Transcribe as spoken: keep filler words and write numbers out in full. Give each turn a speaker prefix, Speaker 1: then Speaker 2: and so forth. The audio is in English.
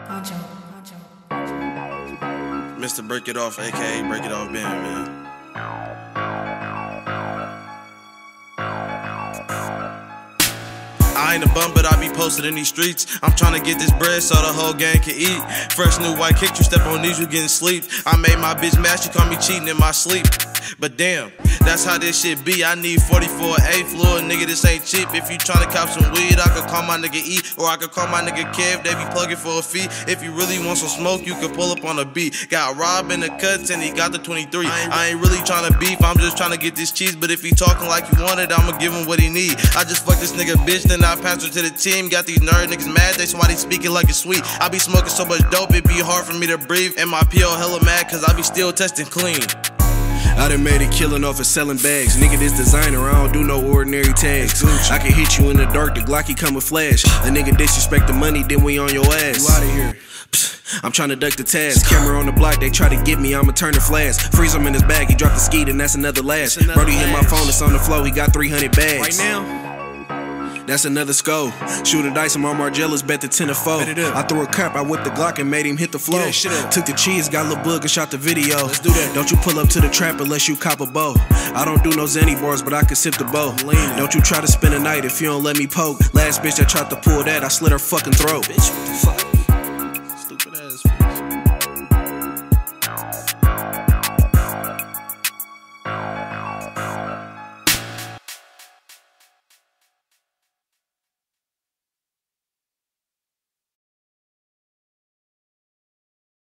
Speaker 1: Poncho, Poncho.
Speaker 2: Mister Break It Off, aka Break It Off Band, man. I ain't a bum, but I be posted in these streets. I'm tryna get this bread so the whole gang can eat. Fresh new white kick, you step on these, you getting sleep. I made my bitch mad, she call me cheating in my sleep. But damn, that's how this shit be. I need forty-four A fluid, nigga, this ain't cheap. If you tryna cop some weed, I could call my nigga E, or I could call my nigga Kev, they be plugging for a fee. If you really want some smoke, you can pull up on a beat. Got Rob in the cuts and he got the twenty-three. I ain't really tryna beef, I'm just tryna get this cheese. But if he talking like you want it, I'ma give him what he need. I just fucked this nigga bitch, then I passed her to the team. Got these nerd niggas mad, they somebody speaking like it's sweet. I be smoking so much dope, it be hard for me to breathe. And my P O hella mad, cause I be still testing clean.
Speaker 3: I done made a killing off of selling bags. Nigga, this designer, I don't do no ordinary tags. I can hit you in the dark, the Glocky come with flash. A nigga disrespect the money, then we on your ass. You outta here. Psst, I'm tryna duck the task. Camera on the block, they try to get me, I'ma turn the flash. Freeze him in his bag, he dropped the skeet, and that's another last. Brody hit my phone, it's on the floor, he got three hundred bags.
Speaker 2: Right now?
Speaker 3: That's another skull. Shoot a dice, I'm on Margiella's, bet the ten to four. I threw a cup, I whipped the Glock and made him hit the floor. Took the cheese, got a little bug and shot the video. Let's do that. Don't you pull up to the trap unless you cop a bow. I don't do no Zanny bars, but I can sip the bow. Don't you try to spend a night if you don't let me poke. Last bitch that tried to pull that, I slit her fucking throat. Bitch, what the fuck?